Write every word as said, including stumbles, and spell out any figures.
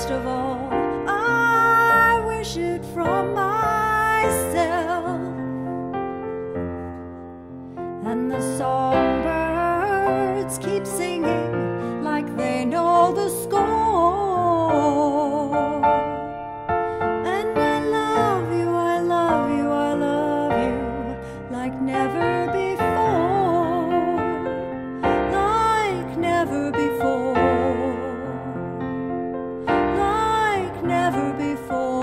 most of all, I wish it from myself. And the songbirds keep singing like they know the score. And I love you, I love you, I love you like never before, like never before, like never before.